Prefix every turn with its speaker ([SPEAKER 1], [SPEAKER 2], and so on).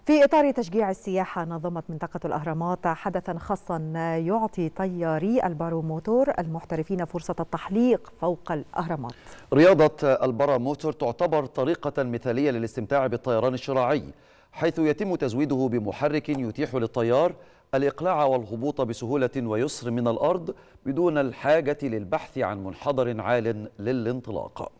[SPEAKER 1] في إطار تشجيع السياحة نظمت منطقة الأهرامات حدثا خاصا يعطي طياري الباروموتور المحترفين فرصة التحليق فوق الأهرامات.
[SPEAKER 2] رياضة الباراموتور تعتبر طريقة مثالية للاستمتاع بالطيران الشراعي، حيث يتم تزويده بمحرك يتيح للطيار الإقلاع والهبوط بسهولة ويسر من الأرض بدون الحاجة للبحث عن منحدر عال للانطلاق.